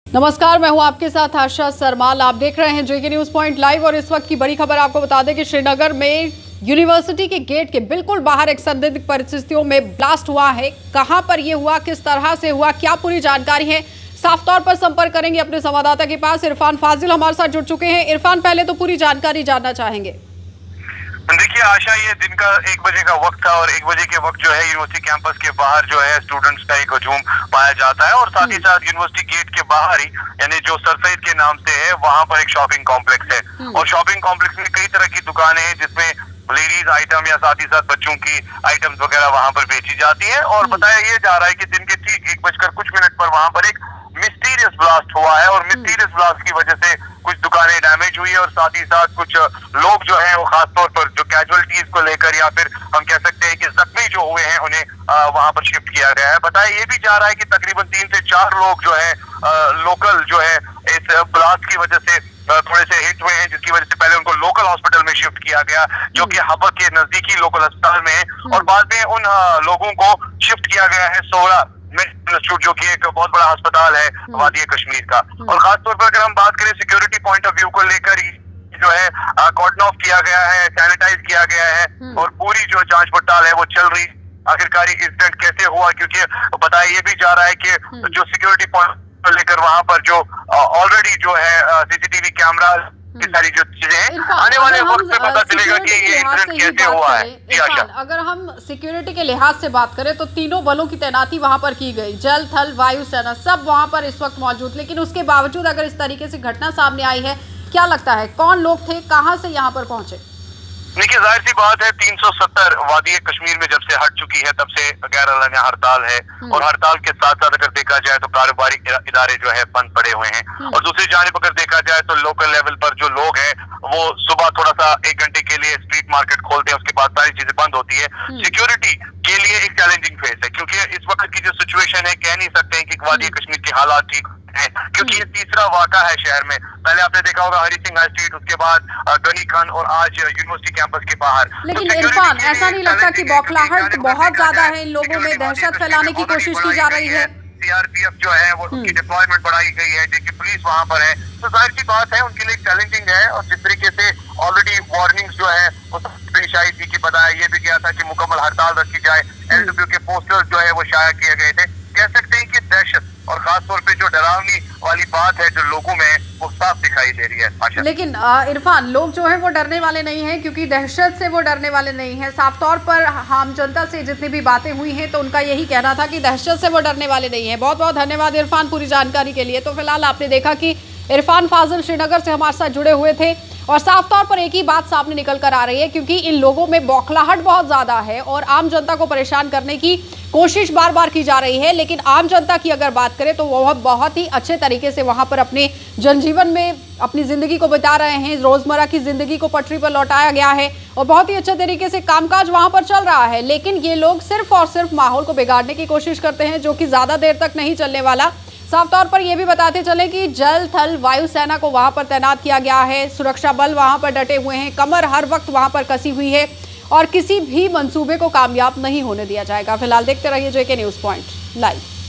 नमस्कार, मैं हूं आपके साथ आशा सरमाल। आप देख रहे हैं जेके न्यूज पॉइंट लाइव और इस वक्त की बड़ी खबर आपको बता दें कि श्रीनगर में यूनिवर्सिटी के गेट के बिल्कुल बाहर एक संदिग्ध परिस्थितियों में ब्लास्ट हुआ है। कहां पर यह हुआ, किस तरह से हुआ, क्या पूरी जानकारी है, साफ तौर पर संपर्क करेंगे अपने संवाददाता के पास। इरफान फाजिल हमारे साथ जुड़ चुके हैं। इरफान, पहले तो पूरी जानकारी जानना चाहेंगे। देखिए आशा, ये दिन का 1 बजे का वक्त था और 1 बजे के वक्त जो है यूनिवर्सिटी कैंपस के बाहर जो है स्टूडेंट्स का एक हजूम पाया जाता है और साथ ही साथ यूनिवर्सिटी गेट के बाहर ही यानी जो सर सैयद के नाम से है वहां पर एक शॉपिंग कॉम्प्लेक्स है और शॉपिंग कॉम्प्लेक्स में कई तरह की दुकानें हैं जिसमें लेडीज आइटम या साथ ही साथ बच्चों की आइटम्स वगैरह वहां पर बेची जाती है। और बताया ये जा रहा है कि दिन के ठीक 1 बजकर कुछ मिनट पर वहां पर एक मिस्टीरियस ब्लास्ट हुआ है और मिस्टीरियस ब्लास्ट की वजह से कुछ दुकानें डैमेज हुई है और साथ ही साथ कुछ लोग जो हैं वो खासतौर पर जो कैजुअलिटीज को लेकर या फिर हम कह सकते हैं कि जख्मी जो हुए हैं उन्हें वहां पर शिफ्ट किया गया है। बताया ये भी जा रहा है कि तकरीबन 3 से 4 लोग जो है लोकल जो है इस ब्लास्ट की वजह से थोड़े से हिट हुए हैं, जिसकी वजह से पहले उनको लोकल हॉस्पिटल में शिफ्ट किया गया जो कि हबक के नजदीकी लोकल अस्पताल में है और बाद में उन लोगों को शिफ्ट किया गया है सोहरा मेडिकल इंस्टीट्यूट जो कि एक बहुत बड़ा अस्पताल है वादी कश्मीर का। और खासतौर पर अगर हम बात करें सिक्योरिटी पॉइंट ऑफ व्यू को लेकर ही जो है कॉर्डन ऑफ किया गया है, सैनिटाइज किया गया है और पूरी जो जांच पड़ताल है वो चल रही। आखिरकार इंसिडेंट कैसे हुआ, क्योंकि बताया ये भी जा रहा है कि जो सिक्योरिटी पॉइंट को लेकर वहां पर जो ऑलरेडी जो है सीसीटीवी कैमरा की सारी जो चीजें हैं आने वाले वक्त में पता चलेगा कि ये इंसिडेंट कैसे हुआ है। अगर हम सिक्योरिटी के लिहाज से बात करें तो तीनों बलों की तैनाती वहां पर की गई, जल थल वायु सेना सब वहां पर इस वक्त मौजूद। लेकिन उसके बावजूद अगर इस तरीके से घटना सामने आई है, क्या लगता है कौन लोग थे, कहां से यहाँ पर पहुंचे? देखिए जाहिर सी बात है 370 वादी कश्मीर में जब से हट चुकी है तब से गैर एलानिया हड़ताल है और हड़ताल के साथ साथ अगर देखा जाए तो कारोबारी इदारे जो है बंद पड़े हुए हैं और दूसरी जानिब अगर देखा जाए तो लोकल लेवल पर जो लोग हैं वो सुबह थोड़ा सा 1 घंटे के लिए स्ट्रीट मार्केट खोलते हैं, उसके बाद सारी चीजें बंद होती है। सिक्योरिटी के लिए एक चैलेंजिंग फेस है क्योंकि इस वक्त की जो सिचुएशन है कह नहीं सकते हैं कि वादी कश्मीर के हालात ठीक है क्योंकि ये तीसरा वाक़ा है शहर में। पहले आपने देखा होगा हरी सिंह हाई स्ट्रीट, उसके बाद गनी खान और आज यूनिवर्सिटी कैंपस के बाहर। लेकिन इरफान, ऐसा नहीं लगता कि बौखलाहट बहुत ज्यादा है, इन लोगों में दहशत फैलाने की कोशिश की जा रही है? सीआरपीएफ जो है वो उसकी डिप्लॉयमेंट बढ़ाई गई है, जो कि पुलिस वहां पर है, तो जाहिर सी बात है उनके लिए चैलेंजिंग है। और जिस तरीके से ऑलरेडी वार्निंग्स जो है वो पेश आई थी कि बताया ये भी गया था कि मुकम्मल हड़ताल रखी जाए, एलडब्ल्यू के पोस्टर्स जो है वो शाया किए गए थे। कह सकते हैं कि दहशत और खासतौर पे जो डरावनी वाली बात है जो लोगों में वो साफ दिखाई दे रही है। लेकिन इरफान, लोग जो है वो डरने वाले नहीं हैं, क्योंकि दहशत से वो डरने वाले नहीं हैं। साफ तौर पर आम जनता से जितनी भी बातें हुई हैं तो उनका यही कहना था कि दहशत से वो डरने वाले नहीं हैं। बहुत बहुत धन्यवाद इरफान पूरी जानकारी के लिए। तो फिलहाल आपने देखा कि इरफान फाजिल श्रीनगर से हमारे साथ जुड़े हुए थे और साफ तौर पर एक ही बात सामने निकल कर आ रही है, क्योंकि इन लोगों में बौखलाहट बहुत ज्यादा है और आम जनता को परेशान करने की कोशिश बार बार की जा रही है। लेकिन आम जनता की अगर बात करें तो वह बहुत ही अच्छे तरीके से वहां पर अपने जनजीवन में अपनी जिंदगी को बिता रहे हैं। रोजमर्रा की जिंदगी को पटरी पर लौटाया गया है और बहुत ही अच्छे तरीके से कामकाज वहां पर चल रहा है। लेकिन ये लोग सिर्फ और सिर्फ माहौल को बिगाड़ने की कोशिश करते हैं, जो कि ज्यादा देर तक नहीं चलने वाला। साफ तौर पर यह भी बताते चले कि जल थल वायु सेना को वहां पर तैनात किया गया है, सुरक्षा बल वहां पर डटे हुए हैं, कमर हर वक्त वहां पर कसी हुई है और किसी भी मंसूबे को कामयाब नहीं होने दिया जाएगा। फिलहाल देखते रहिए जेके न्यूज पॉइंट लाइव।